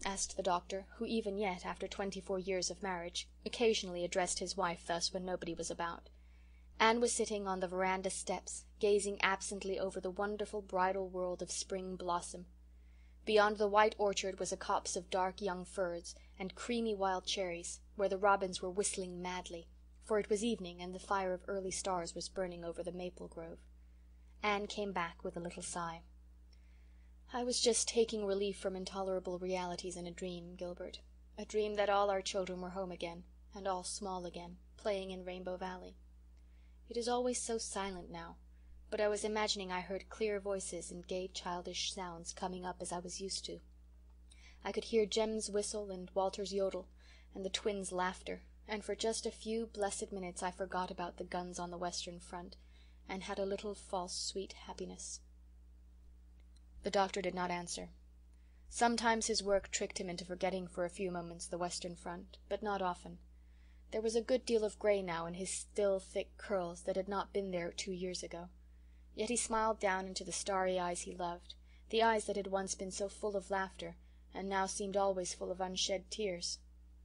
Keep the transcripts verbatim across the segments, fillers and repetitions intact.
asked the doctor, who even yet, after twenty-four years of marriage, occasionally addressed his wife thus when nobody was about. Anne was sitting on the veranda steps, gazing absently over the wonderful bridal world of spring blossom. Beyond the white orchard was a copse of dark young firs and creamy wild cherries, where the robins were whistling madly, for it was evening and the fire of early stars was burning over the maple grove. Anne came back with a little sigh. "I was just taking relief from intolerable realities in a dream, Gilbert. A dream that all our children were home again, and all small again, playing in Rainbow Valley. It is always so silent now, but I was imagining I heard clear voices and gay childish sounds coming up as I was used to. I could hear Jem's whistle and Walter's yodel and the twins' laughter, and for just a few blessed minutes I forgot about the guns on the Western Front and had a little false sweet happiness." The doctor did not answer. Sometimes his work tricked him into forgetting for a few moments the Western Front, but not often. There was a good deal of grey now in his still thick curls that had not been there two years ago. Yet he smiled down into the starry eyes he loved, the eyes that had once been so full of laughter and now seemed always full of unshed tears.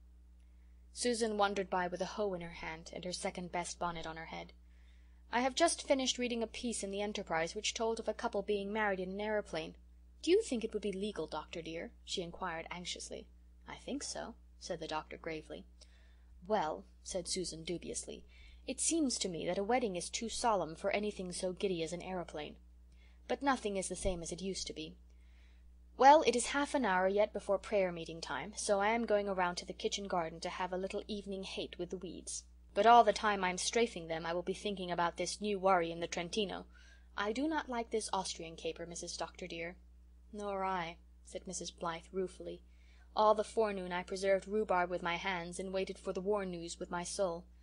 Susan wandered by with a hoe in her hand and her second-best bonnet on her head. "I have just finished reading a piece in the Enterprise which told of a couple being married in an aeroplane. Do you think it would be legal, Doctor dear?" she inquired anxiously. "I think so," said the doctor gravely. "Well," said Susan dubiously, "it seems to me that a wedding is too solemn for anything so giddy as an aeroplane. But nothing is the same as it used to be. Well, it is half an hour yet before prayer meeting time, so I am going around to the kitchen garden to have a little evening hate with the weeds. But all the time I'm strafing them I will be thinking about this new worry in the Trentino. I do not like this Austrian caper, Missus Doctor dear." "Nor I," said Missus Blythe ruefully. "All the forenoon I preserved rhubarb with my hands and waited for the war news with my soul.